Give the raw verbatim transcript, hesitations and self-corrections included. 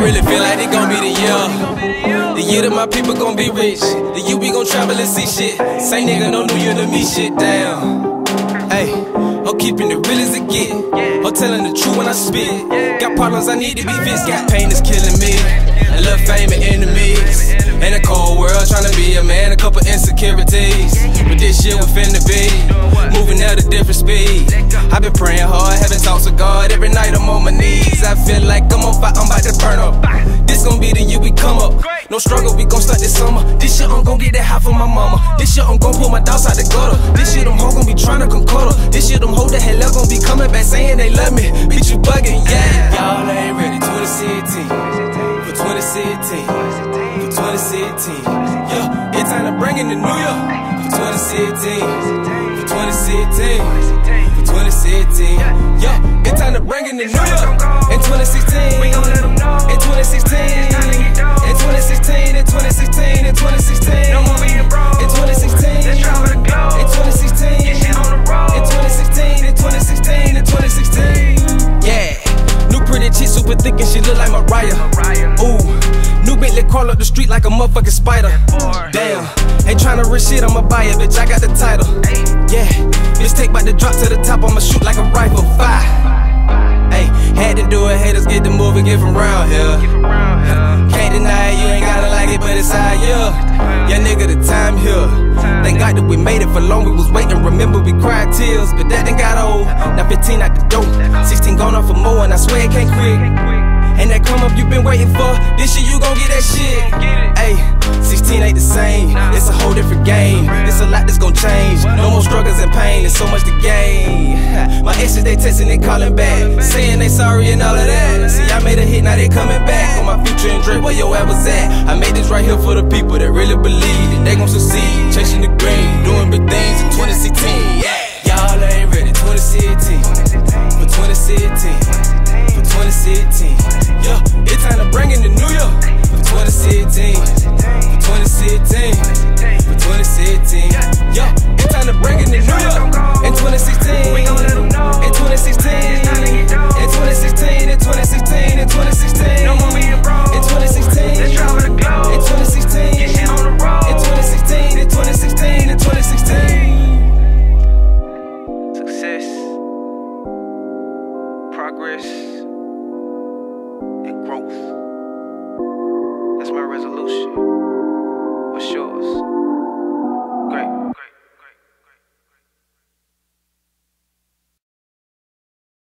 really feel like it gon' be the year. The year that my people gon' be rich. The year we gon' travel and see shit. Same nigga, no new year to me shit down. Hey, I'm keeping it real as it get. I'm telling the truth when I spit. Got problems I need to be fixed. Got pain that's killing me. A little fame and enemies. In a cold world, tryna be a man, a couple insecurities. But this shit we finna be moving at a different speed. I've been praying hard, having talks with God. Every night I'm on my knees. I feel like I'm on fire, I'm about to burn up. This gon' be the year we come up. No struggle, we gon' start this summer. This shit I'm gon' get that high for my mama. This shit I'm gon' pull my dogs out the gutter. This shit them hoes gon' be tryna come cuddle. This shit them hoes that hell up gon' be coming back saying they love me. Bitch, you bugging, yeah. Y'all ain't ready. twenty sixteen for twenty sixteen for twenty sixteen. Yeah, it's time to bring in the new year for twenty sixteen for twenty sixteen for twenty sixteen. Yeah, it's time to bring in the new year in twenty sixteen. We gon' let them know in twenty sixteen. In twenty sixteen, in twenty sixteen, in twenty sixteen. No more being broke. In twenty sixteen, let's travel the globe. In twenty sixteen, get shit on the road. In twenty sixteen, in twenty sixteen, in twenty sixteen. Yeah, new pretty chick, super thick and she look like Mariah. Ooh, new Bentley crawl up the street like a motherfucking spider. Damn, ain't tryna risk shit, I'ma buy it, bitch. I got the title. Yeah, mistake about to drop to the top, I'ma shoot like a rifle. Fire. Hey, had to do it, haters get the move and get from round here. Can't deny it, you ain't gotta like it, but it's how you. Yeah, nigga, the time here. Thank God that we made it for long, we was waiting. Remember, we cried tears, but that done got old. Now fifteen out the door, sixteen gone off for more, and I swear it can't quit. And that come up you been waiting for, this year you gon' get that shit. Ayy, sixteen ain't the same, it's a whole different game. It's a lot that's gon' change, no more struggles and pain, there's so much to gain. My exes, they texting and calling back, saying they sorry and all of that. See, I made a hit, now they coming back. On my future and Drake, where your ass was at. I made this right here for the people that really believe that they gon' succeed. Chasing the green, doing big things in twenty sixteen. Yeah, y'all ain't ready, twenty sixteen for twenty sixteen for twenty sixteen. Yeah, it's time to bring in the new year for twenty sixteen for twenty sixteen for twenty sixteen. Yeah, it's time to bring in the new year in twenty sixteen. We gon' let them know in twenty sixteen. In twenty sixteen, in twenty sixteen, in twenty sixteen. No more being broke. In twenty sixteen, let's travel the globe. In twenty sixteen, get shit on the road. In twenty sixteen, in twenty sixteen, in twenty sixteen. Success, progress, and growth. That's my resolution.